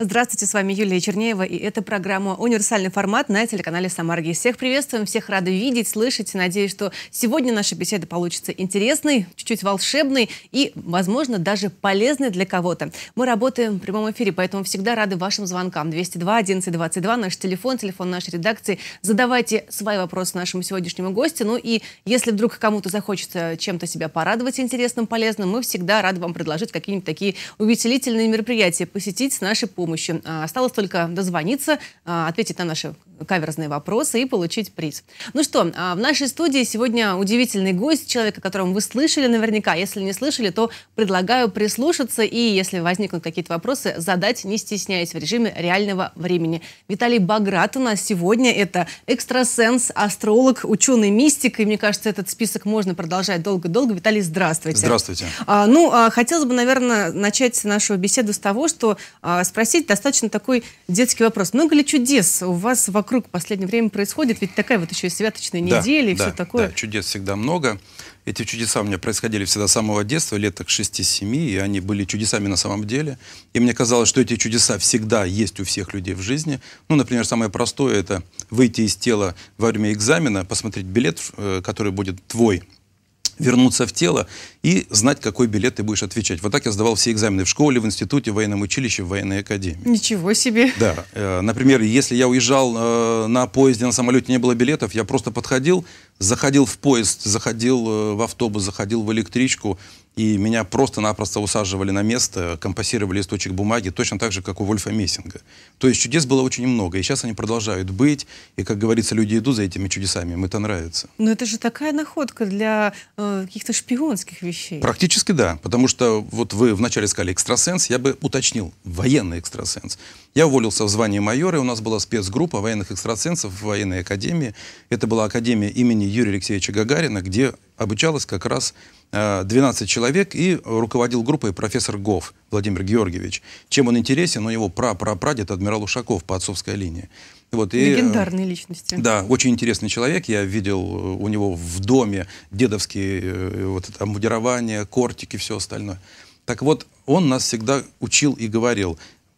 Здравствуйте, с вами Юлия Чернеева, и это программа «Универсальный формат» на телеканале «Самарги». Всех приветствуем, всех рады видеть, слышать. Надеюсь, что сегодня наша беседа получится интересной, чуть-чуть волшебной и, возможно, даже полезной для кого-то. Мы работаем в прямом эфире, поэтому всегда рады вашим звонкам. 202 11 22, наш телефон нашей редакции. Задавайте свои вопросы нашему сегодняшнему гостю. Ну и если вдруг кому-то захочется чем-то себя порадовать интересным, полезным, мы всегда рады вам предложить какие-нибудь такие увеселительные мероприятия посетить с нашей помощью. Осталось только дозвониться, ответить на наши каверзные вопросы и получить приз. Ну что, в нашей студии сегодня удивительный гость, человек, о котором вы слышали наверняка. Если не слышали, то предлагаю прислушаться и, если возникнут какие-то вопросы, задать, не стесняясь, в режиме реального времени. Виталий Баграт у нас сегодня. Это экстрасенс, астролог, ученый-мистик. И мне кажется, этот список можно продолжать долго-долго. Виталий, здравствуйте. Здравствуйте. Хотелось бы, наверное, начать нашу беседу с того, что спросить достаточно такой детский вопрос. Много ли чудес у вас вокруг в последнее время происходит? Ведь такая вот еще и святочная неделя и все такое. Да, чудес всегда много. Эти чудеса у меня происходили всегда с самого детства, лет так 6-7, и они были чудесами на самом деле. И мне казалось, что эти чудеса всегда есть у всех людей в жизни. Ну, например, самое простое – это выйти из тела во время экзамена, посмотреть билет, который будет твой, вернуться в тело и знать, какой билет ты будешь отвечать. Вот так я сдавал все экзамены в школе, в институте, в военном училище, в военной академии. Ничего себе! Да. Например, если я уезжал на поезде, на самолете, не было билетов, я просто подходил, заходил в поезд, заходил в автобус, заходил в электричку, и меня просто-напросто усаживали на место, компассировали листочек бумаги, точно так же, как у Вольфа Мессинга. То есть чудес было очень много, и сейчас они продолжают быть, и, как говорится, люди идут за этими чудесами, им это нравится. Но это же такая находка для каких-то шпионских вещей. Практически да, потому что вот вы вначале сказали экстрасенс, я бы уточнил, военный экстрасенс. Я уволился в звании майора, и у нас была спецгруппа военных экстрасенсов в военной академии. Это была академия имени Юрия Алексеевича Гагарина, где обучалось как раз 12 человек, и руководил группой профессор Гоф Владимир Георгиевич. Чем он интересен? У него прапрадед адмирал Ушаков по отцовской линии. Вот, легендарные личности. Да, очень интересный человек. Я видел у него в доме дедовские вот это обмундирование, кортики и все остальное. Так вот, он нас всегда учил и говорил: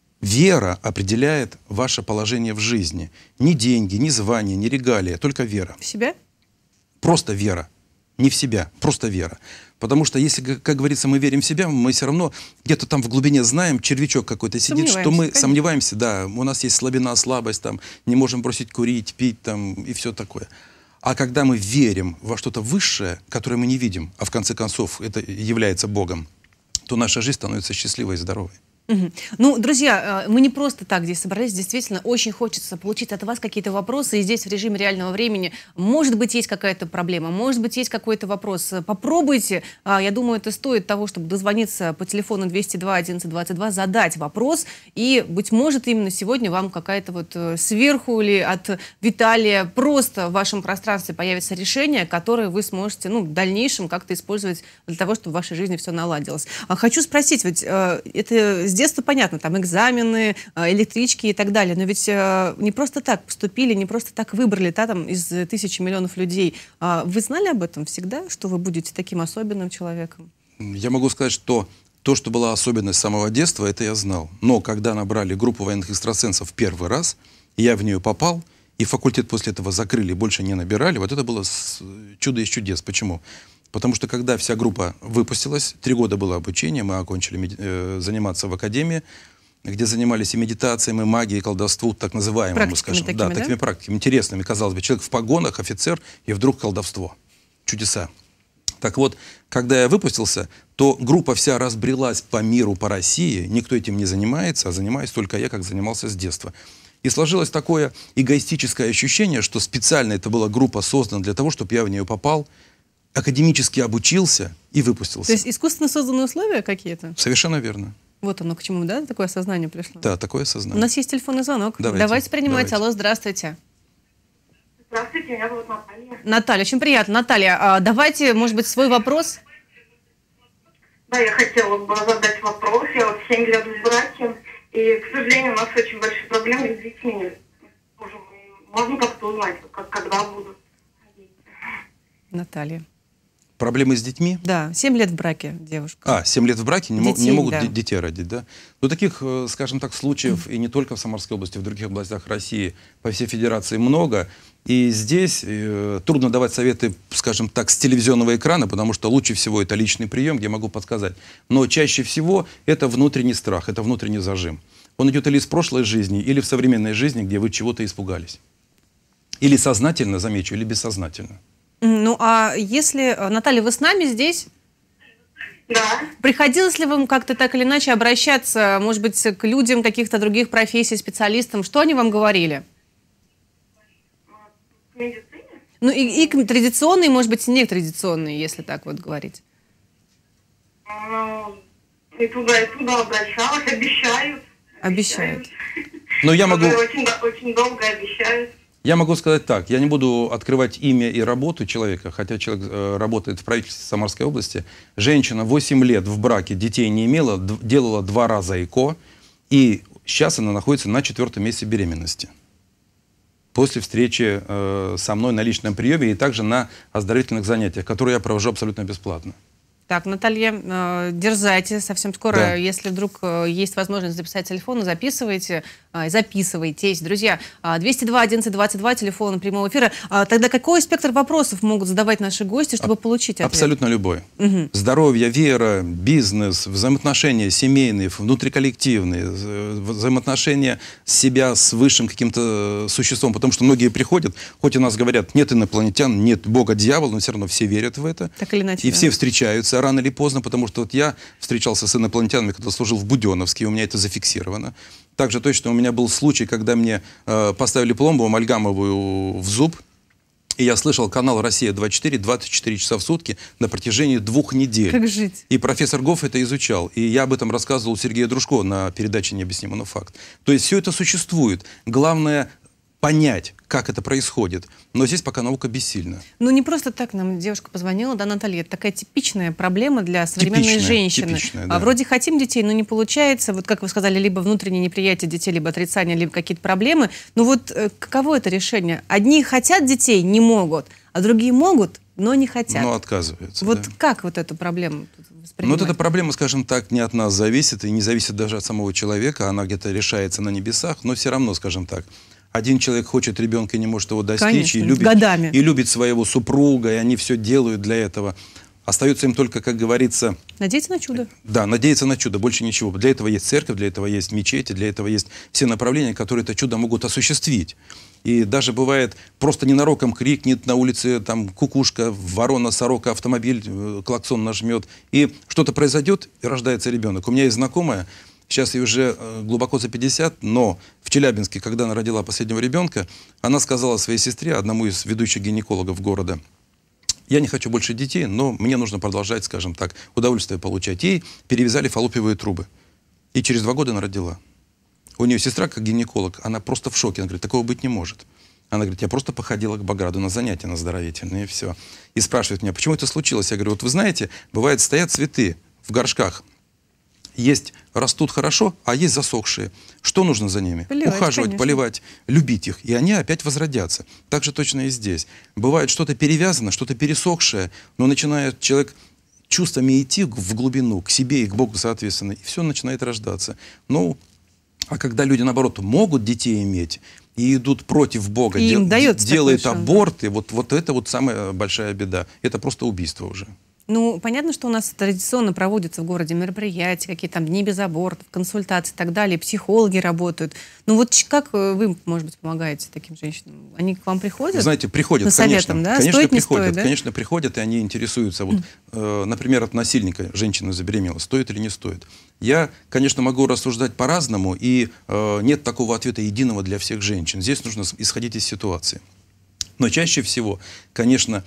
вера определяет ваше положение в жизни. Ни деньги, ни звание, ни регалия, только вера. В себя? Просто вера. Не в себя, просто вера. Потому что если, как говорится, мы верим в себя, мы все равно где-то там в глубине знаем, червячок какой-то сидит, что мы сомневаемся, да, у нас есть слабина, слабость, там, не можем бросить курить, пить там, и все такое. А когда мы верим во что-то высшее, которое мы не видим, а в конце концов это является Богом, то наша жизнь становится счастливой и здоровой. Угу. Ну, друзья, мы не просто так здесь собрались, действительно, очень хочется получить от вас какие-то вопросы, и здесь в режиме реального времени, может быть, есть какая-то проблема, может быть, есть какой-то вопрос. Попробуйте, я думаю, это стоит того, чтобы дозвониться по телефону 202 11 22, задать вопрос, и, быть может, именно сегодня вам какая-то вот сверху или от Виталия просто в вашем пространстве появится решение, которое вы сможете, ну, в дальнейшем как-то использовать для того, чтобы в вашей жизни все наладилось. Хочу спросить, ведь это с детства понятно, там экзамены, электрички и так далее, но ведь не просто так поступили, не просто так выбрали, да, там из тысячи миллионов людей. Вы знали об этом всегда, что вы будете таким особенным человеком? Я могу сказать, что то, что была особенность с самого детства, это я знал. Но когда набрали группу военных экстрасенсов первый раз, я в нее попал, и факультет после этого закрыли, больше не набирали, вот это было чудо из чудес. Почему? Потому что когда вся группа выпустилась, 3 года было обучение, мы окончили заниматься в академии, где занимались и медитацией, и магией, и колдовству, так называемым, мы скажем. Такими, да, да, такими практиками, интересными, казалось бы. Человек в погонах, офицер, и вдруг колдовство. Чудеса. Так вот, когда я выпустился, то группа вся разбрелась по миру, по России. Никто этим не занимается, а занимаюсь только я, как занимался с детства. И сложилось такое эгоистическое ощущение, что специально это была группа создана для того, чтобы я в нее попал, академически обучился и выпустился. То есть искусственно созданные условия какие-то? Совершенно верно. Вот оно к чему, да? Такое осознание пришло? Да, такое осознание. У нас есть телефонный звонок. Давайте принимать. Алло, здравствуйте. Здравствуйте, меня зовут Наталья. Наталья, очень приятно. Наталья, давайте, может быть, свой вопрос. Да, я хотела бы задать вопрос. Я вот 7 лет в браке, и, к сожалению, у нас очень большие проблемы с детьми. Можно как-то узнать, когда будут? Наталья. Проблемы с детьми? Да, 7 лет в браке девушка. 7 лет в браке, не Детей, могут да. детей родить, да? Ну, таких, скажем так, случаев и не только в Самарской области, в других областях России, по всей федерации много. И здесь трудно давать советы, скажем так, с телевизионного экрана, потому что лучше всего это личный прием, где я могу подсказать. Но чаще всего это внутренний страх, это внутренний зажим. Он идет или из прошлой жизни, или в современной жизни, где вы чего-то испугались. Или сознательно, замечу, или бессознательно. Ну, а если, Наталья, вы с нами здесь? Да. Приходилось ли вам как-то так или иначе обращаться, может быть, к людям каких-то других профессий, специалистам? Что они вам говорили? В медицине? Ну, и традиционные, может быть, и нетрадиционные, если так вот говорить. Ну, и туда обращалась, обещают. Обещают. Но я могу... Очень долго обещают. Я могу сказать так, я не буду открывать имя и работу человека, хотя человек работает в правительстве Самарской области. Женщина 8 лет в браке, детей не имела, делала 2 раза ЭКО, и сейчас она находится на 4-м месяце беременности. После встречи со мной на личном приеме и также на оздоровительных занятиях, которые я провожу абсолютно бесплатно. Так, Наталья, дерзайте, совсем скоро, Да. если вдруг есть возможность записать телефон, записывайтесь. Друзья, 202-11-22, телефон прямого эфира. Тогда какой спектр вопросов могут задавать наши гости, чтобы получить ответ? Абсолютно любой. Здоровье, вера, бизнес, взаимоотношения семейные, внутриколлективные, взаимоотношения себя с высшим каким-то существом. Потому что многие приходят, хоть у нас говорят, нет инопланетян, нет Бога, дьявола, но все равно все верят в это. Так или иначе, И да. все встречаются рано или поздно, потому что вот я встречался с инопланетянами, когда служил в Буденновске, у меня это зафиксировано. Также точно у меня был случай, когда мне поставили пломбу амальгамовую в зуб, и я слышал канал «Россия-24» 24 часа в сутки на протяжении 2 недель. Как жить? И профессор Гофф это изучал. И я об этом рассказывал Сергею Дружко на передаче «Необъяснимо, но факт». То есть все это существует. Главное понять, как это происходит. Но здесь пока наука бессильна. Ну, не просто так нам девушка позвонила, да, Наталья? Это такая типичная проблема для современной женщины. Да. Вроде хотим детей, но не получается. Вот как вы сказали, либо внутреннее неприятие детей, либо отрицание, либо какие-то проблемы. Ну вот каково это решение? Одни хотят детей, не могут, а другие могут, но не хотят. Но отказываются. Вот да. Как вот эту проблему воспринимать? Ну, вот эта проблема, скажем так, не от нас зависит, и не зависит даже от самого человека. Она где-то решается на небесах, но все равно, скажем так, один человек хочет ребенка и не может его достичь, Конечно, и любит своего супруга, и они все делают для этого. Остается им только, как говорится... Надеяться на чудо. Да, надеяться на чудо, больше ничего. Для этого есть церковь, для этого есть мечети, для этого есть все направления, которые это чудо могут осуществить. И даже бывает, просто ненароком крикнет на улице, там, кукушка, ворона, сорока, автомобиль, клаксон нажмет, и что-то произойдет, и рождается ребенок. У меня есть знакомая, сейчас ей уже глубоко за 50, но в Челябинске, когда она родила последнего ребенка, она сказала своей сестре, одному из ведущих гинекологов города: я не хочу больше детей, но мне нужно продолжать, скажем так, удовольствие получать. Ей перевязали фаллопиевые трубы. И через 2 года она родила. У нее сестра, как гинеколог, она просто в шоке. Она говорит, такого быть не может. Она говорит, я просто походила к Баграду на занятия, на оздоровительные, и все. И спрашивает меня, почему это случилось? Я говорю, вот вы знаете, бывает, стоят цветы в горшках. Есть растут хорошо, а есть засохшие. Что нужно за ними? Поливать, ухаживать, конечно. поливать, любить их. И они опять возродятся. Так же точно и здесь. Бывает что-то перевязано, что-то пересохшее, но начинает человек чувствами идти в глубину, к себе и к Богу соответственно, и все начинает рождаться. Ну, а когда люди, наоборот, могут детей иметь и идут против Бога, И им дается делают такой шанс. аборты, вот это вот самая большая беда. Это просто убийство уже. Ну, понятно, что у нас традиционно проводятся в городе мероприятия, какие-то там дни без абортов, консультации и так далее, психологи работают. Ну вот как вы, может быть, помогаете таким женщинам? Они к вам приходят? Знаете, приходят, За советом, конечно. да? Конечно, Стоит, не приходят, стоит, да? конечно, приходят, и они интересуются. Вот, например, от насильника женщина забеременела, стоит или не стоит. Я, конечно, могу рассуждать по-разному, и нет такого ответа единого для всех женщин. Здесь нужно исходить из ситуации. Но чаще всего, конечно,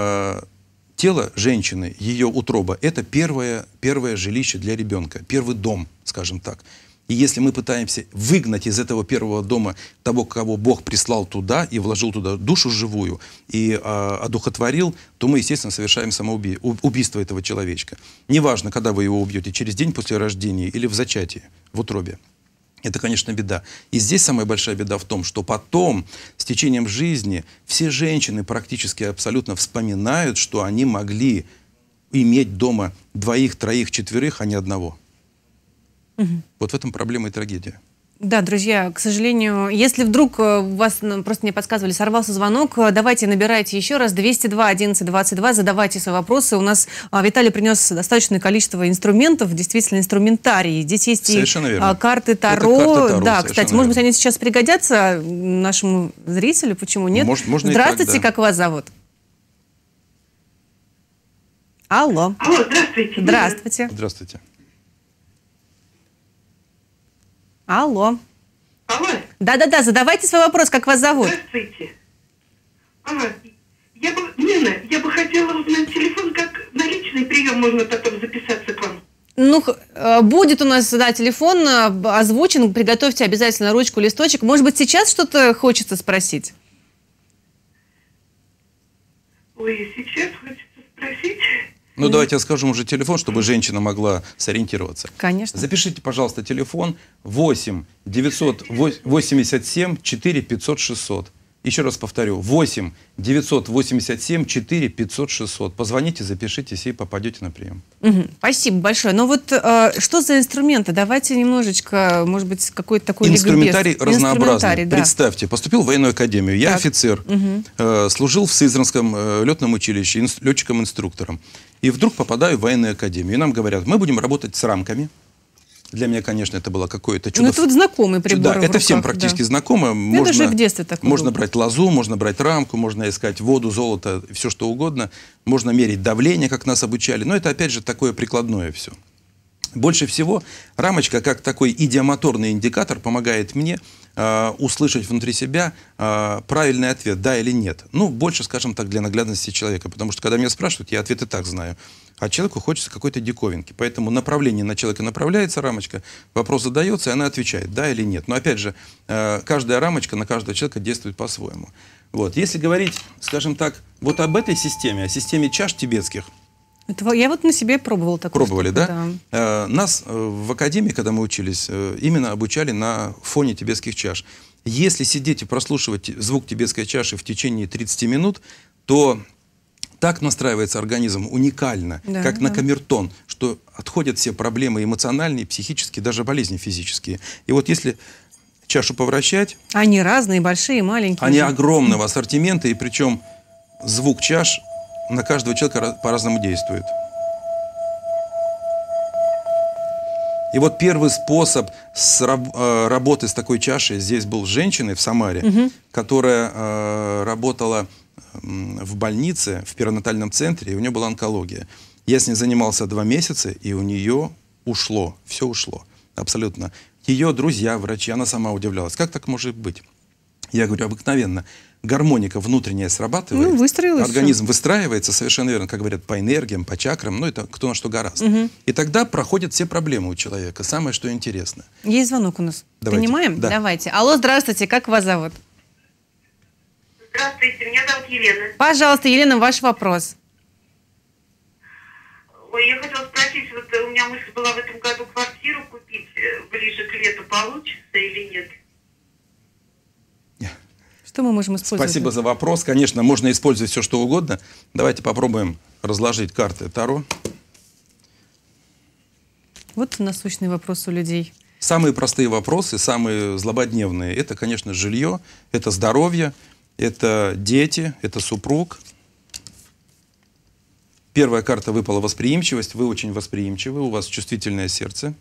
тело женщины, ее утроба, это первое жилище для ребенка, первый дом, скажем так. И если мы пытаемся выгнать из этого первого дома того, кого Бог прислал туда и вложил туда душу живую и одухотворил, то мы, естественно, совершаем убийство этого человечка. Неважно, когда вы его убьете, через день после рождения или в зачатии, в утробе. Это, конечно, беда. И здесь самая большая беда в том, что потом, с течением жизни, все женщины практически абсолютно вспоминают, что они могли иметь дома двоих, троих, четверых, а не одного. Вот в этом проблема и трагедия. Да, друзья, к сожалению, если вдруг у вас, просто мне подсказывали, сорвался звонок, давайте набирайте еще раз 202 11 22, задавайте свои вопросы. У нас Виталий принес достаточное количество инструментов, действительно инструментарий. Здесь есть и карты Таро. Да, кстати, может быть, они сейчас пригодятся нашему зрителю, почему нет? Можно Здравствуйте, как вас зовут? Алло. Алло, здравствуйте. Здравствуйте. Здравствуйте. Алло. Алло. Да-да-да, задавайте свой вопрос, как вас зовут? Здравствуйте. Нина, я бы хотела узнать телефон, как на личный прием можно потом записаться к вам. Ну, будет у нас, да, телефон озвучен, приготовьте обязательно ручку, листочек. Может быть, сейчас что-то хочется спросить? Ой, сейчас хочется спросить... Ну, давайте я скажу уже телефон, чтобы женщина могла сориентироваться. Конечно. Запишите, пожалуйста, телефон 8 987 4 500 600. Еще раз повторю, 8 987 4 500 600. Позвоните, запишитесь и попадете на прием. Спасибо большое. Но вот что за инструменты? Давайте немножечко, может быть, какой-то такой инструментарий разнообразный. Да. Представьте, поступил в военную академию. Я офицер, служил в Сызранском летном училище летчиком-инструктором. И вдруг попадаю в военную академию. И нам говорят, мы будем работать с рамками. Для меня, конечно, это было какое-то чудо. Ну, это вот знакомый прибор. Да, это всем практически знакомо. Можно, даже в детстве такое можно брать лозу, можно брать рамку, можно искать воду, золото, все что угодно. Можно мерить давление, как нас обучали. Но это, опять же, такое прикладное все. Больше всего рамочка, как такой идиомоторный индикатор, помогает мне услышать внутри себя правильный ответ, да или нет. Ну, больше, скажем так, для наглядности человека. Потому что, когда меня спрашивают, я ответ и так знаю. А человеку хочется какой-то диковинки. Поэтому направление на человека направляется рамочка, вопрос задается, и она отвечает, да или нет. Но, опять же, каждая рамочка на каждого человека действует по-своему. Вот. Если говорить, скажем так, вот об этой системе, о системе чаш тибетских, я вот на себе пробовала такую Пробовали, штуку, да? Нас в академии, когда мы учились, именно обучали на фоне тибетских чаш. Если сидеть и прослушивать звук тибетской чаши в течение 30 минут, то так настраивается организм уникально, как на камертон, что отходят все проблемы эмоциональные, психические, даже болезни физические. И вот если чашу повращать... Они разные, большие, маленькие. Они огромного ассортимента, и причем звук чаш на каждого человека по-разному действует. И вот первый способ работы с такой чашей здесь был с женщиной в Самаре, которая работала в больнице, в перинатальном центре, и у нее была онкология. Я с ней занимался 2 месяца, и у нее ушло, все ушло, абсолютно. Ее друзья, врачи, она сама удивлялась, как так может быть? Я говорю, обыкновенно. Гармоника внутренняя срабатывает, организм выстраивается, совершенно верно, как говорят, по энергиям, по чакрам, ну это кто на что гораздо. И тогда проходят все проблемы у человека, самое что интересно. Есть звонок у нас. Давайте. Принимаем? Да. Давайте. Алло, здравствуйте, как вас зовут? Здравствуйте, меня зовут Елена. Пожалуйста, Елена, ваш вопрос. Ой, я хотела спросить, вот у меня мысль была в этом году квартиру купить ближе к лету, получится или нет? Что мы можем использовать? Спасибо за вопрос. Конечно, можно использовать все, что угодно. Давайте попробуем разложить карты Таро. Вот насущный вопрос у людей. Самые простые вопросы, самые злободневные, это, конечно, жилье, это здоровье, это дети, это супруг. Первая карта выпала восприимчивость. Вы очень восприимчивы, у вас чувствительное сердце.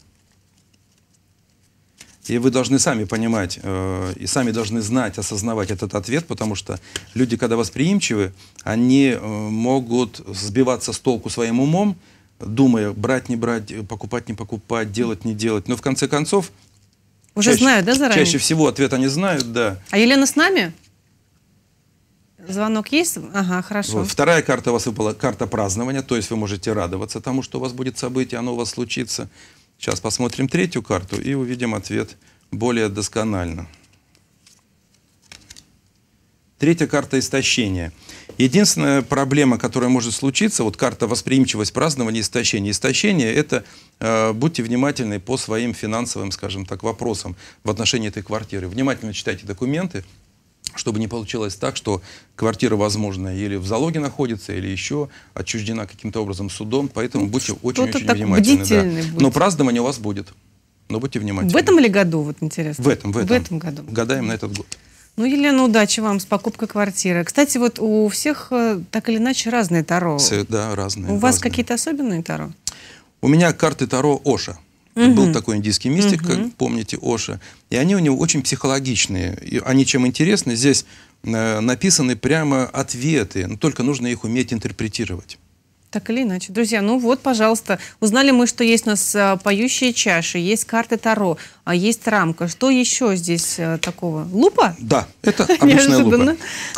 И вы должны сами понимать, и сами должны знать, осознавать этот ответ, потому что люди, когда восприимчивы, они могут сбиваться с толку своим умом, думая, брать, не брать, покупать, не покупать, делать, не делать. Но в конце концов... Уже знают, да, заранее? Чаще всего ответ они знают, да. А Елена с нами? Звонок есть? Ага, хорошо. Вот. Вторая карта у вас выпала, карта празднования, то есть вы можете радоваться тому, что у вас будет событие, оно у вас случится. Сейчас посмотрим третью карту и увидим ответ более досконально. Третья карта истощения. Единственная проблема, которая может случиться, вот карта восприимчивость, празднование, истощение. Истощение – это будьте внимательны по своим финансовым, скажем так, вопросам в отношении этой квартиры. Внимательно читайте документы. чтобы не получилось так, что квартира, возможно, или в залоге находится, или еще отчуждена каким-то образом судом. Поэтому будьте очень-очень внимательны. Да. Но празднование у вас будет. Но будьте внимательны. В этом или году, вот интересно? В этом году. Гадаем на этот год. Ну, Елена, удачи вам с покупкой квартиры. Кстати, вот у всех так или иначе разные таро. Да, разные. У вас какие-то особенные таро? У меня карты таро Оша. Был такой индийский мистик, как помните, Оша. И они у него очень психологичные. И они чем интересны? Здесь написаны прямо ответы, но только нужно их уметь интерпретировать. Так или иначе. Друзья, ну вот, пожалуйста, узнали мы, что есть у нас поющие чаши, есть карты таро, а есть рамка. Что еще здесь такого? Лупа? Да, это обычная лупа.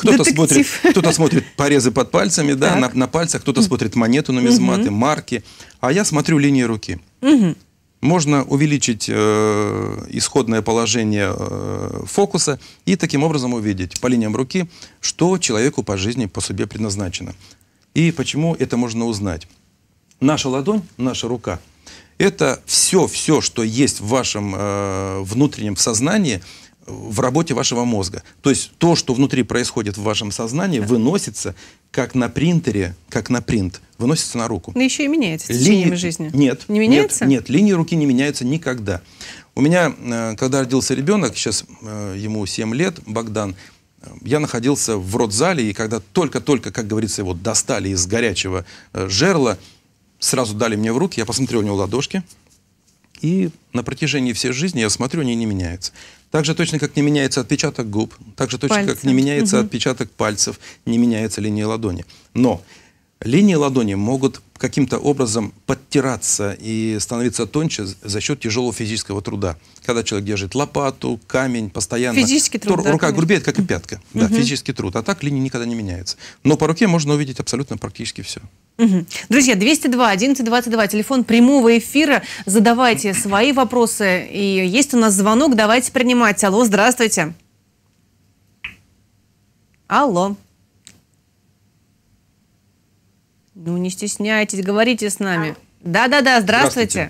Кто-то смотрит порезы под пальцами, да, на пальцах, кто-то смотрит монету, нумизматы, марки, а я смотрю линии руки. Можно увеличить исходное положение фокуса и таким образом увидеть по линиям руки, что человеку по жизни, по судьбе предназначено. И почему это можно узнать? Наша ладонь, наша рука – это все, что есть в вашем внутреннем сознании, в работе вашего мозга. То есть то, что внутри происходит в вашем сознании, выносится как на принтере, как на принт, выносится на руку. Но еще и меняется с течением жизни. Нет. Не меняется? Нет, линии руки не меняются никогда. У меня, когда родился ребенок, сейчас ему 7 лет, Богдан, я находился в родзале, и когда только-только, как говорится, его достали из горячего жерла, сразу дали мне в руки, я посмотрел у него ладошки, и на протяжении всей жизни я смотрю, они не меняются. Так же точно, как не меняется отпечаток губ, так же точно, как не меняется отпечаток пальцев, не меняется линия ладони. Но линии ладони могут каким-то образом подтираться и становиться тоньше за счет тяжелого физического труда. Когда человек держит лопату, камень, постоянно... Физический труд, то рука грубеет, как и пятка. Да, физический труд. А так линии никогда не меняются. Но по руке можно увидеть абсолютно практически все. Друзья, 202 11 22, телефон прямого эфира. Задавайте свои вопросы. И есть у нас звонок, давайте принимать. Алло, здравствуйте. Алло. Ну, не стесняйтесь, говорите с нами. Да-да-да, здравствуйте.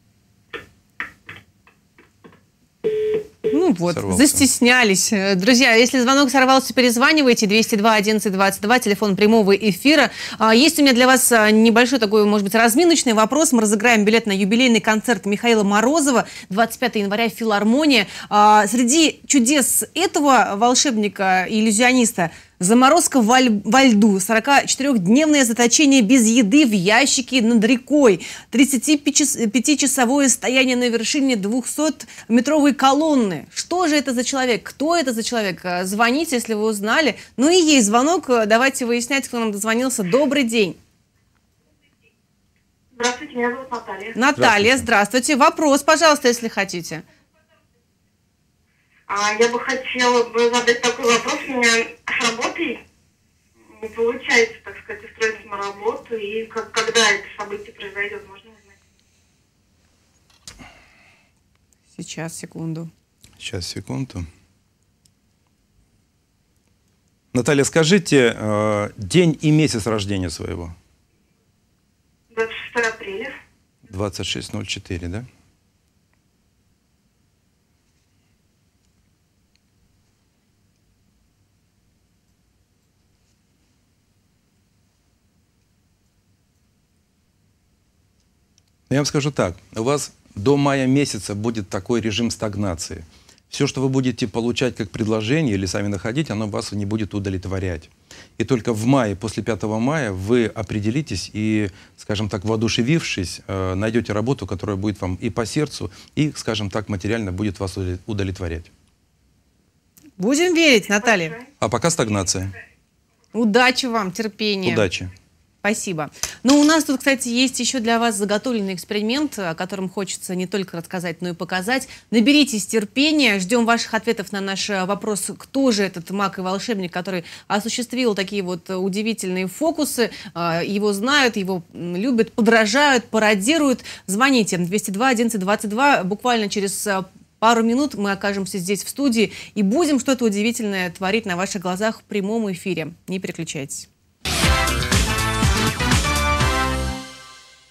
Ну вот, застеснялись. Друзья, если звонок сорвался, перезванивайте. 202 11 22, телефон прямого эфира. Есть у меня для вас небольшой такой, может быть, разминочный вопрос. Мы разыграем билет на юбилейный концерт Михаила Морозова 25 января в филармонии. Среди чудес этого волшебника и иллюзиониста заморозка во льду, 44-дневное заточение без еды в ящике над рекой, 35-часовое стояние на вершине 200-метровой колонны. Что же это за человек? Кто это за человек? Звоните, если вы узнали. Ну и есть звонок. Давайте выяснять, кто нам дозвонился. Добрый день. Здравствуйте, меня зовут Наталья. Наталья, здравствуйте. Вопрос, пожалуйста, если хотите. Я бы хотела задать такой вопрос. У меня с работой не получается, так сказать, устроиться на работу. И когда это событие произойдет, можно узнать? Сейчас, секунду. Сейчас, секунду. Наталья, скажите день и месяц рождения своего. 26 апреля. 26:04, да? Я вам скажу так, у вас до мая месяца будет такой режим стагнации. Все, что вы будете получать как предложение или сами находить, оно вас не будет удовлетворять. И только в мае, после 5 мая, вы определитесь и, скажем так, воодушевившись, найдете работу, которая будет вам и по сердцу, и, скажем так, материально будет вас удовлетворять. Будем верить, Наталья. А пока стагнация. Удачи вам, терпения. Удачи. Спасибо. Ну, у нас тут, кстати, есть еще для вас заготовленный эксперимент, о котором хочется не только рассказать, но и показать. Наберитесь терпения, ждем ваших ответов на наш вопрос, кто же этот маг и волшебник, который осуществил такие вот удивительные фокусы. Его знают, его любят, подражают, пародируют. Звоните 202 11 22, буквально через пару минут мы окажемся здесь в студии и будем что-то удивительное творить на ваших глазах в прямом эфире. Не переключайтесь.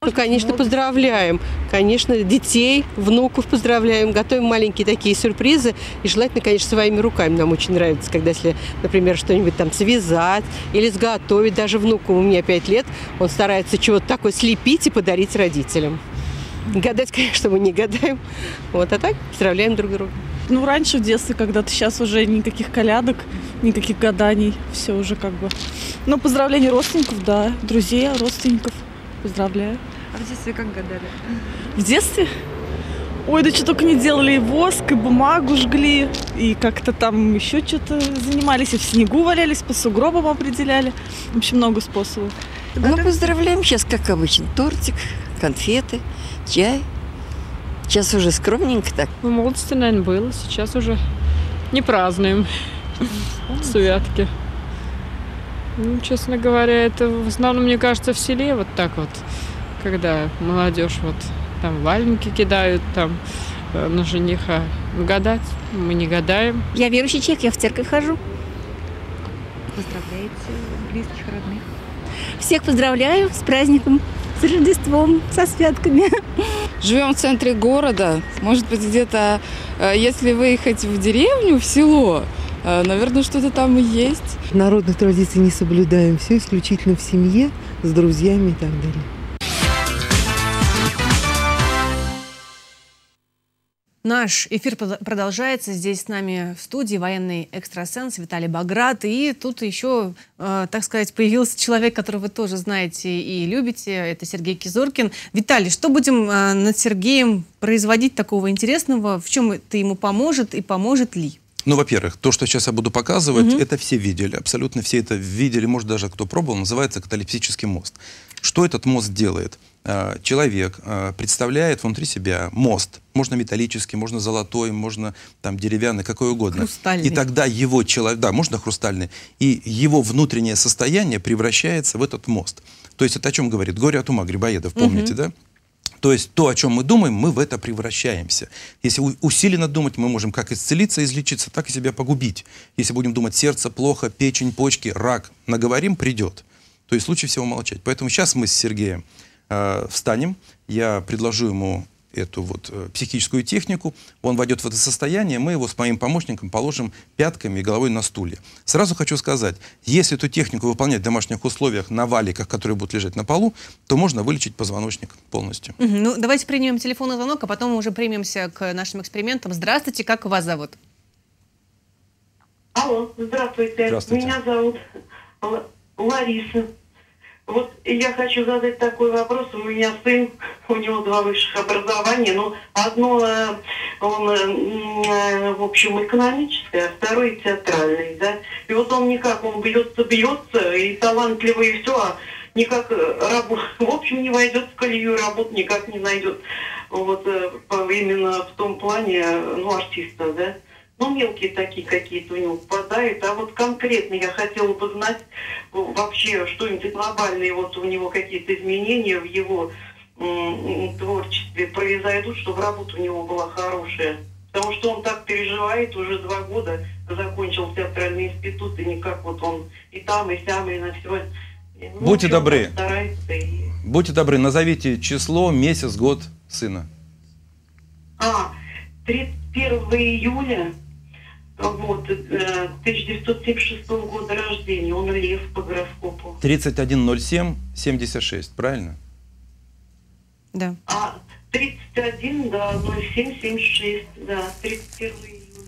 Ну, конечно, поздравляем. Конечно, детей, внуков поздравляем. Готовим маленькие такие сюрпризы. И желательно, конечно, своими руками. Нам очень нравится, когда, если, например, что-нибудь там связать или сготовить. Даже внуку, у меня 5 лет, он старается чего-то такое слепить и подарить родителям. Гадать, конечно, мы не гадаем. Вот, а так поздравляем друг друга. Ну, раньше в детстве когда-то, сейчас уже никаких колядок, никаких гаданий. Все уже как бы. Ну, поздравления родственников, да. Друзей, родственников. Поздравляю. А в детстве как гадали? В детстве? Ой, да что только не делали. И воск, и бумагу жгли, и как-то там еще что-то занимались. И в снегу валялись, по сугробам определяли. В общем, много способов. Ну, поздравляем сейчас, как обычно. Тортик, конфеты, чай. Сейчас уже скромненько так. В молодости, наверное, было. Сейчас уже не празднуем святки. Ну, честно говоря, это в основном, мне кажется, в селе вот так вот, когда молодежь вот там валенки кидают там на жениха. Гадать мы не гадаем. Я верующий человек, я в церковь хожу. Поздравляете близких, родных? Всех поздравляю с праздником, с Рождеством, со святками. Живем в центре города. Может быть, где-то, если выехать в деревню, в село, наверное, что-то там и есть. Народных традиций не соблюдаем. Все исключительно в семье, с друзьями и так далее. Наш эфир продолжается. Здесь с нами в студии военный экстрасенс Виталий Баграт. И тут еще, так сказать, появился человек, которого вы тоже знаете и любите. Это Сергей Кизоркин. Виталий, что будем над Сергеем производить такого интересного? В чем это ему поможет и поможет ли? Ну, во-первых, то, что сейчас я буду показывать, это все видели, абсолютно все это видели, может, даже кто пробовал, называется каталептический мост. Что этот мост делает? Человек представляет внутри себя мост. Можно металлический, можно золотой, можно там деревянный, какой угодно. Хрустальный. И тогда его человек, да, можно хрустальный, и его внутреннее состояние превращается в этот мост. То есть это о чем говорит? Горе от ума Грибоедов, помните, да? То есть то, о чем мы думаем, мы в это превращаемся. Если усиленно думать, мы можем как исцелиться, излечиться, так и себя погубить. Если будем думать сердце плохо, печень, почки, рак, наговорим, придет. То есть лучше всего молчать. Поэтому сейчас мы с Сергеем встанем, я предложу ему эту вот психическую технику, он войдет в это состояние, мы его с моим помощником положим пятками и головой на стулья. Сразу хочу сказать, если эту технику выполнять в домашних условиях на валиках, которые будут лежать на полу, то можно вылечить позвоночник полностью. Ну, давайте примем телефонный звонок, а потом мы уже примемся к нашим экспериментам. Здравствуйте, как вас зовут? Алло, здравствуйте. Здравствуйте. Меня зовут Лариса. Вот я хочу задать такой вопрос. У меня сын, у него 2 высших образования, но одно, он, в общем, экономическое, а второе театральное, да. И вот он никак, он бьется, и талантливый, и все, а никак в общем, не войдет в колею, работу никак не найдет. Вот именно в том плане, ну, артиста, да. Ну, мелкие такие какие-то у него попадают. А вот конкретно я хотела бы знать вообще что-нибудь глобальное, вот у него какие-то изменения в его творчестве произойдут, чтобы работа у него была хорошая. Потому что он так переживает, уже 2 года закончил театральный институт, и никак вот он и там, и сям, и на все. Ну, Будьте добры. И... Будьте добры, назовите число, месяц, год сына. 31 июля. Вот, 1976 года рождения, он лев по гороскопу. 31.07.76, правильно? Да. 31, да, 07.76, да, 31 июля.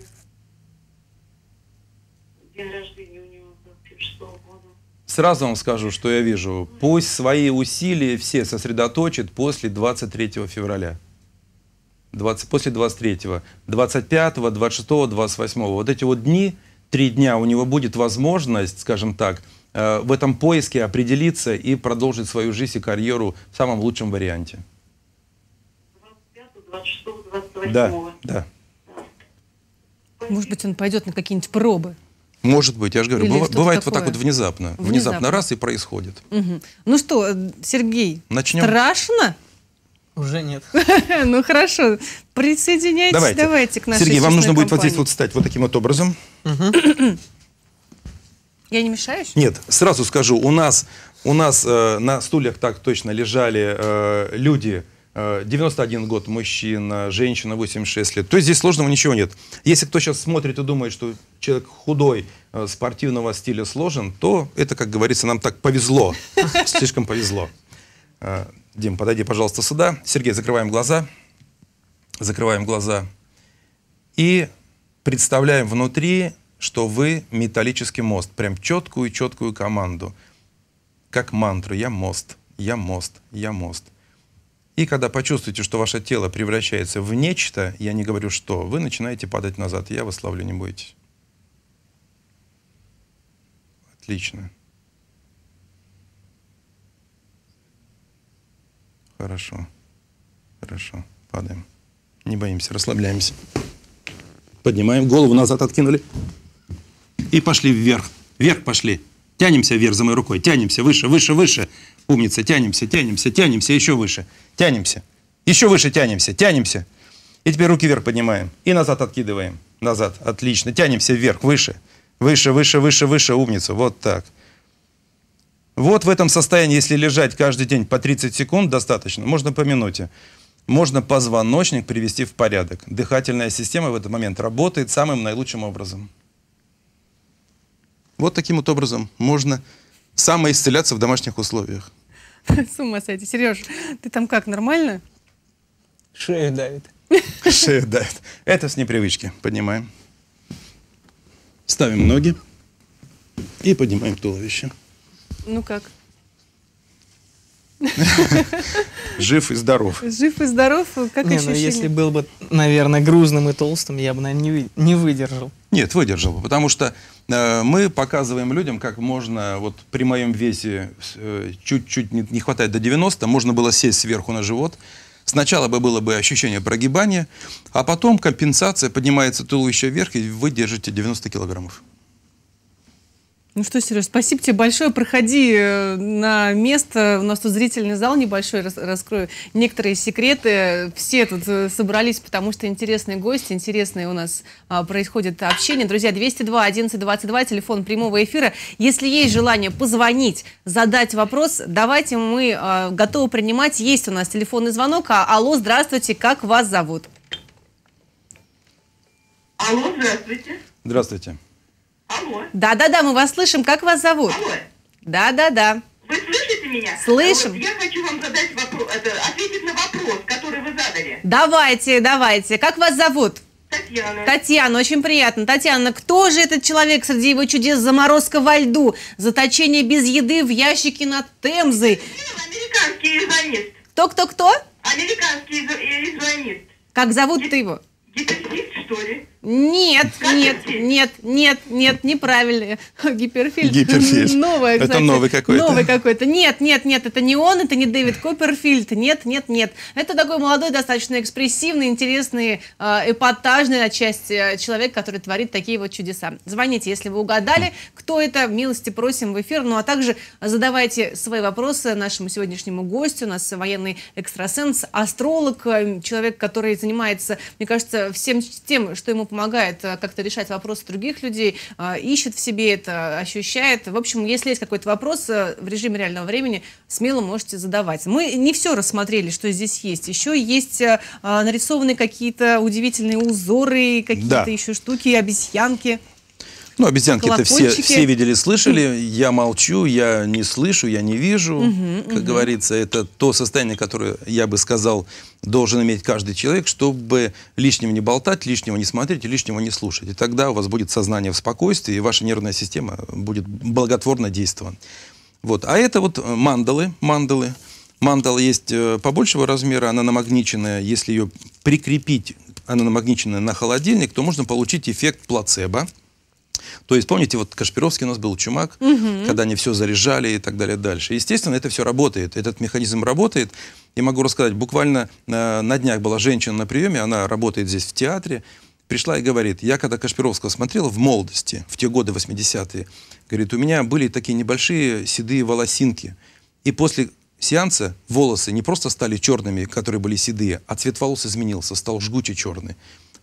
День рождения у него 76 года. Сразу вам скажу, что я вижу. Пусть свои усилия все сосредоточит после 23 февраля. После 23-го, 25-го, 26-го, 28-го. Вот эти вот дни, 3 дня, у него будет возможность, скажем так, в этом поиске определиться и продолжить свою жизнь и карьеру в самом лучшем варианте. 25-го, 26-го, 28-го. Да, да. Может быть, он пойдет на какие-нибудь пробы? Может быть, я же говорю, бывает вот так вот внезапно. Внезапно Раз и происходит. Ну что, Сергей, начнем? Страшно? Уже нет. Ну хорошо, присоединяйтесь, давайте к нашей Сергей, вам нужно будет компании. вот здесь вот встать вот таким вот образом. Я не мешаюсь? Нет, сразу скажу, у нас на стульях так точно лежали люди, 91 год мужчина, женщина 86 лет. То есть здесь сложного ничего нет. Если кто сейчас смотрит и думает, что человек худой, спортивного стиля сложен, то это, как говорится, нам так повезло. Слишком повезло. Дим, подойди, пожалуйста, сюда. Сергей, закрываем глаза. Закрываем глаза. И представляем внутри, что вы металлический мост. Прям четкую команду. Как мантру. Я мост, я мост, я мост. И когда почувствуете, что ваше тело превращается в нечто, я не говорю что, вы начинаете падать назад. Я вас ловлю, не бойтесь. Отлично. Хорошо. Хорошо. Падаем. Не боимся, расслабляемся. Поднимаем, голову назад откинули. И пошли вверх. Вверх пошли. Тянемся вверх за моей рукой. Тянемся выше, выше, выше. Умница. Тянемся, тянемся, тянемся. Еще выше. Тянемся. Еще выше тянемся. Тянемся. И теперь руки вверх поднимаем. И назад откидываем. Назад. Отлично. Тянемся вверх. Выше. Выше, выше, выше, выше. Умница. Вот так. Вот в этом состоянии, если лежать каждый день по 30 секунд, достаточно. Можно по минуте. Можно позвоночник привести в порядок. Дыхательная система в этот момент работает самым наилучшим образом. Вот таким вот образом можно самоисцеляться в домашних условиях. С ума сойти. Сереж, ты там как, нормально? Шею давит. Шею давит. Это с непривычки. Поднимаем. Ставим ноги и поднимаем туловище. Ну как? Жив и здоров. Жив и здоров? Как ощущение? Ну если был бы, наверное, грузным и толстым, я бы, наверное, не выдержал. Нет, выдержал бы, потому что мы показываем людям, как можно, вот при моем весе чуть-чуть не хватает до 90, можно было сесть сверху на живот. Сначала было бы ощущение прогибания, а потом компенсация, поднимается туловище вверх, и вы держите 90 килограммов. Ну что, Сереж, спасибо тебе большое. Проходи на место. У нас тут зрительный зал небольшой. Раскрою некоторые секреты. Все тут собрались, потому что интересные гости, интересное у нас происходит общение. Друзья, 202-11-22, телефон прямого эфира. Если есть желание позвонить, задать вопрос, давайте, мы готовы принимать. Есть у нас телефонный звонок. Алло, здравствуйте, как вас зовут? Алло, здравствуйте. Здравствуйте. Алло. Да-да-да, мы вас слышим. Как вас зовут? Алло. Да-да-да. Вы слышите меня? Слышим. Вот, я хочу вам задать вопрос, ответить на вопрос, который вы задали. Давайте, давайте. Как вас зовут? Татьяна. Татьяна, очень приятно. Татьяна, кто же этот человек среди его чудес? Заморозка во льду, заточение без еды в ящике над Темзой. Американский иллюзионист. Кто? Американский иллюзионист. Как зовут-то его? Гиперфильд, что ли? Нет, неправильно. Гиперфильд. Гиперфильд. Новое, кстати. Это новый какой-то. Новый какой-то. Нет, это не он, это не Дэвид Копперфильд. Нет. Это такой молодой, достаточно экспрессивный, интересный, эпатажный отчасти человек, который творит такие вот чудеса. Звоните, если вы угадали, кто это, милости просим в эфир. Ну а также задавайте свои вопросы нашему сегодняшнему гостю. У нас военный экстрасенс, астролог, человек, который занимается, мне кажется, всем тем, что ему помогает как-то решать вопросы других людей, ищет в себе это, ощущает. В общем, если есть какой-то вопрос в режиме реального времени, смело можете задавать. Мы не все рассмотрели, что здесь есть. Еще есть нарисованы какие-то удивительные узоры, какие-то еще штуки, обезьянки. Ну, обезьянки это все видели, слышали. Я молчу, я не слышу, я не вижу. Как говорится, это то состояние, которое, я бы сказал, должен иметь каждый человек, чтобы лишнего не болтать, лишнего не смотреть и лишнего не слушать. И тогда у вас будет сознание в спокойствии, и ваша нервная система будет благотворно действовать. Вот. А это вот мандалы. Мандала есть побольшего размера, она намагниченная. Если ее прикрепить, она намагниченная на холодильник, то можно получить эффект плацебо. То есть, помните, вот Кашпировский у нас был чумак, когда они все заряжали и так далее дальше. Естественно, это все работает, этот механизм работает. И могу рассказать, буквально на днях была женщина на приеме, она работает здесь в театре, пришла и говорит, я когда Кашпировского смотрела в молодости, в те годы 80-е, говорит, у меня были такие небольшие седые волосинки. И после сеанса волосы не просто стали черными, которые были седые, а цвет волос изменился, стал жгуче черный.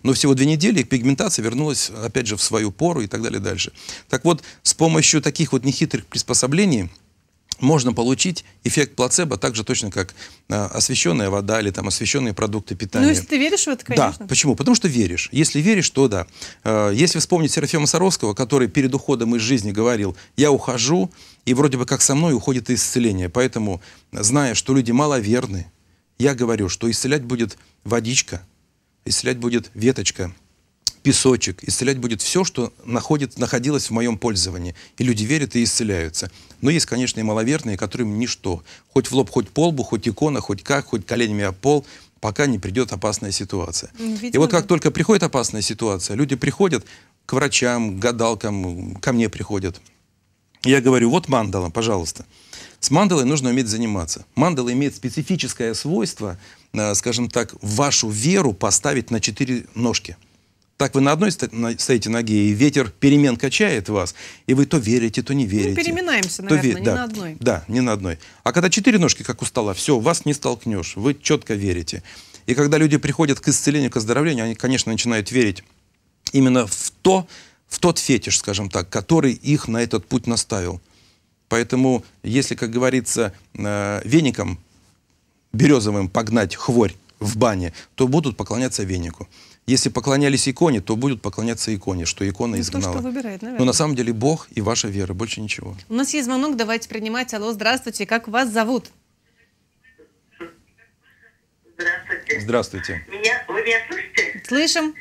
Но всего 2 недели, и пигментация вернулась, опять же, в свою пору и так далее дальше. Так вот, с помощью таких вот нехитрых приспособлений можно получить эффект плацебо так же точно, как освещенная вода или там освещенные продукты питания. Ну, если ты веришь в это, конечно. Да, почему? Потому что веришь. Если веришь, то да. Если вспомнить Серафима Саровского, который перед уходом из жизни говорил: я ухожу, и вроде бы как со мной уходит исцеление. Поэтому, зная, что люди маловерны, я говорю, что исцелять будет водичка, исцелять будет веточка, песочек, исцелять будет все, что находилось в моем пользовании. И люди верят и исцеляются. Но есть, конечно, и маловерные, которым ничто. Хоть в лоб, хоть по лбу, хоть икона, хоть как, хоть коленями об пол, пока не придет опасная ситуация. Видимо, и вот как только приходит опасная ситуация, люди приходят к врачам, к гадалкам, ко мне приходят. Я говорю: вот мандала, пожалуйста. С мандалой нужно уметь заниматься. Мандала имеет специфическое свойство, скажем так, вашу веру поставить на 4 ножки. Так вы на одной стоите ноге, и ветер перемен качает вас, и вы то верите, то не верите. Ну, переминаемся, наверное, не на одной. Да, не на одной. А когда 4 ножки, как у стола, все, вас не столкнешь, вы четко верите. И когда люди приходят к исцелению, к оздоровлению, они, конечно, начинают верить именно в тот фетиш, скажем так, который их на этот путь наставил. Поэтому, если, как говорится, веником березовым погнать хворь в бане, то будут поклоняться венику. Если поклонялись иконе, то будут поклоняться иконе, что икона изгнала. То, что выбирает, наверное. Но на самом деле Бог и ваша вера, больше ничего. У нас есть звонок, давайте принимать. Алло, здравствуйте, как вас зовут? Здравствуйте. Здравствуйте. Вы меня слышите? Слышим.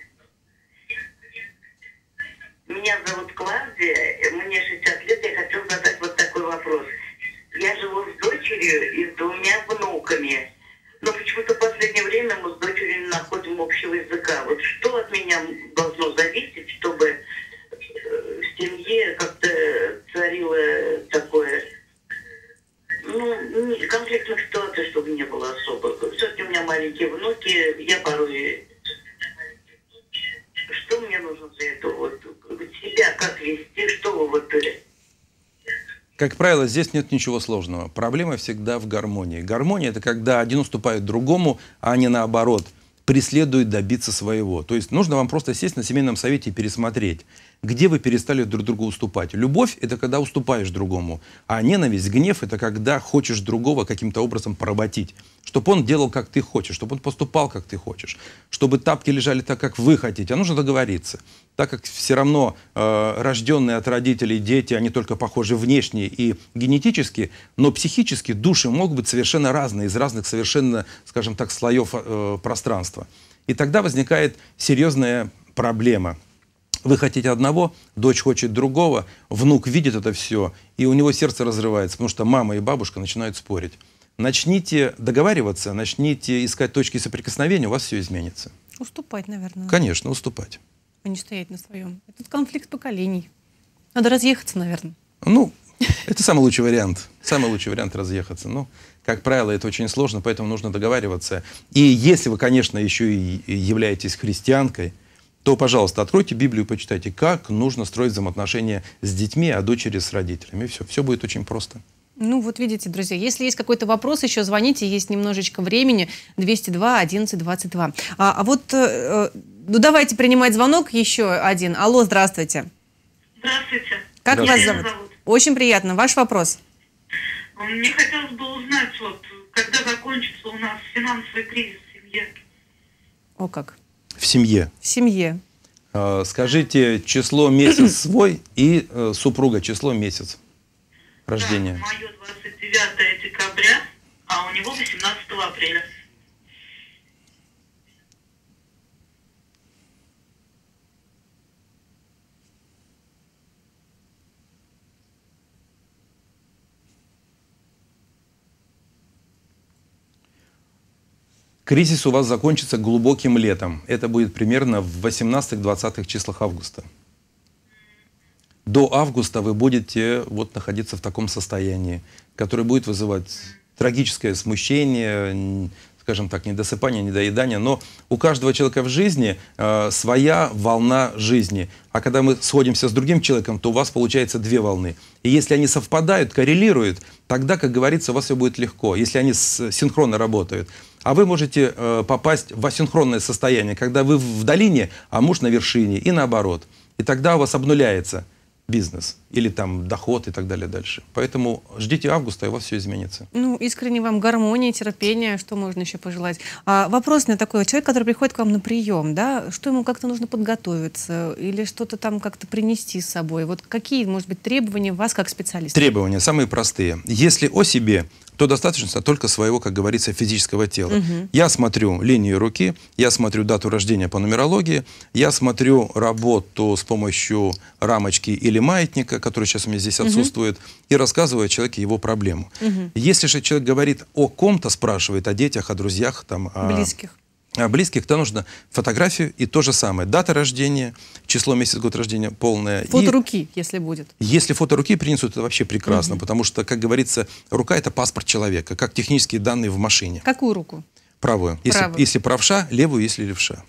Меня зовут Клавдия, мне 60 лет, я хочу задать вот такой вопрос. Я живу с дочерью и с 2 внуками. Но почему-то в последнее время мы с дочерью не находим общего языка. Вот что от меня должно зависеть, чтобы в семье как-то царило такое, конфликтных ситуаций, чтобы не было особо. Все-таки у меня маленькие внуки, я порой... Что мне нужно для этого? Вот себя как вести, что вы вот... Как правило, здесь нет ничего сложного. Проблема всегда в гармонии. Гармония — это когда один уступает другому, а не наоборот, преследует добиться своего. То есть нужно вам просто сесть на семейном совете и пересмотреть, где вы перестали друг другу уступать. Любовь — это когда уступаешь другому, а ненависть, гнев — это когда хочешь другого каким-то образом поработить. Чтобы он делал, как ты хочешь, чтобы он поступал, как ты хочешь, чтобы тапки лежали так, как вы хотите. А нужно договориться. Так как все равно рожденные от родителей дети, они только похожи внешне и генетически, но психически души могут быть совершенно разные, из разных совершенно, скажем так, слоев пространства. И тогда возникает серьезная проблема. Вы хотите одного, дочь хочет другого, внук видит это все, и у него сердце разрывается, потому что мама и бабушка начинают спорить. Начните договариваться, начните искать точки соприкосновения, у вас все изменится. Уступать, наверное. Конечно, уступать. А не стоять на своем. Это конфликт поколений. Надо разъехаться, наверное. Ну, это самый лучший вариант. Самый лучший вариант разъехаться. Но, как правило, это очень сложно, поэтому нужно договариваться. И если вы, конечно, еще и являетесь христианкой, то, пожалуйста, откройте Библию и почитайте, как нужно строить взаимоотношения с детьми, а дочери с родителями. И все. Все будет очень просто. Ну, вот видите, друзья, если есть какой-то вопрос, еще звоните, есть немножечко времени, 202 11 22. Ну, давайте принимать звонок еще один. Алло, здравствуйте. Здравствуйте. Как вас зовут? Очень приятно. Ваш вопрос. Мне хотелось бы узнать, вот, когда закончится у нас финансовый кризис в семье. О, как? В семье. В семье. Скажите число, месяц свой и супруга число, месяц рождения. Да, мое 29 декабря, а у него 18 апреля. Кризис у вас закончится глубоким летом. Это будет примерно в 18-20 числах августа. До августа вы будете вот находиться в таком состоянии, которое будет вызывать трагическое смущение, скажем так, недосыпания, недоедания, но у каждого человека в жизни своя волна жизни. А когда мы сходимся с другим человеком, то у вас получается две волны. И если они совпадают, коррелируют, тогда, как говорится, у вас все будет легко, если они синхронно работают. А вы можете попасть в асинхронное состояние, когда вы в долине, а муж на вершине, и наоборот. И тогда у вас обнуляется бизнес или там доход и так далее дальше. Поэтому ждите августа, и у вас все изменится. Ну, искренне вам гармонии, терпения, что можно еще пожелать. Вопрос на такой. Человек, который приходит к вам на прием, да, что ему как-то нужно подготовиться или что-то там как-то принести с собой? Вот какие, может быть, требования у вас как специалиста? Требования самые простые. Если о себе, то достаточно только своего, как говорится, физического тела. Я смотрю линию руки, я смотрю дату рождения по нумерологии, я смотрю работу с помощью рамочки или маятника, который сейчас у меня здесь отсутствует, и рассказываю о человеке его проблему. Если же человек говорит о ком-то, спрашивает о детях, о друзьях, там, о близких, то нужно фотографию и то же самое. Дата рождения, число, месяц, год рождения полное. Фото руки, если будет. Если фото руки принесут, это вообще прекрасно, потому что, как говорится, рука — это паспорт человека, как технические данные в машине. Какую руку? Правую. Если правша, левую, если левша.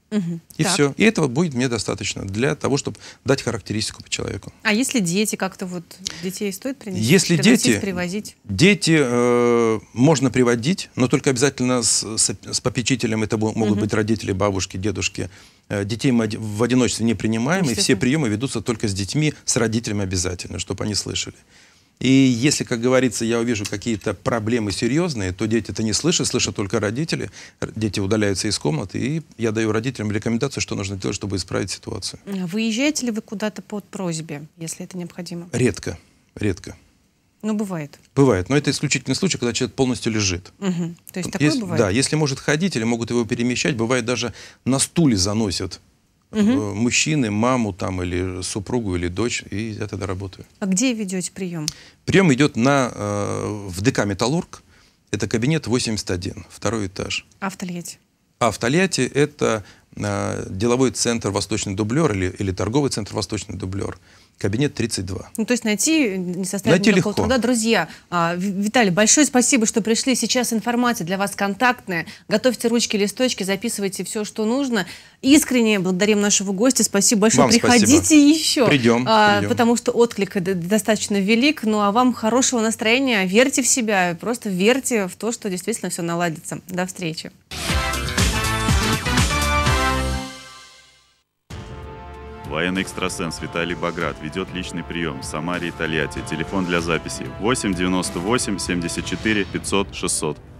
И все. И этого будет мне достаточно для того, чтобы дать характеристику по человеку. А если дети, как-то вот детей стоит принести? Если дети, привозить? Дети можно приводить, но только обязательно с попечителем. Это могут быть родители, бабушки, дедушки. Детей мы в одиночестве не принимаем, и все приемы ведутся только с детьми, с родителями обязательно, чтобы они слышали. И если, как говорится, я увижу какие-то проблемы серьезные, то дети это не слышат, слышат только родители. Дети удаляются из комнаты, и я даю родителям рекомендацию, что нужно делать, чтобы исправить ситуацию. Выезжаете ли вы куда-то под просьбе, если это необходимо? Редко, редко. Ну, бывает. Бывает, но это исключительный случай, когда человек полностью лежит. То есть такое бывает? Да, если может ходить или могут его перемещать, бывает даже на стуле заносят. Мужчины, маму там, или супругу, или дочь, и я тогда работаю. А где ведете прием? Прием идет в ДК «Металлург». Это кабинет 81, второй этаж. А в Тольятти? А в Тольятти это деловой центр «Восточный дублер» или торговый центр «Восточный дублер». Кабинет 32. Ну, то есть найти не составит никакого труда. Друзья, Виталий, большое спасибо, что пришли. Сейчас информация для вас контактная. Готовьте ручки, листочки, записывайте все, что нужно. Искренне благодарим нашего гостя. Спасибо большое. Вам приходите спасибо. еще. Придем. Потому что отклик достаточно велик. Ну, а вам хорошего настроения. Верьте в себя. Просто верьте в то, что действительно все наладится. До встречи. Военный экстрасенс Виталий Баграт ведет личный прием в Самаре и Тольятти. Телефон для записи 8 98 74 500 600.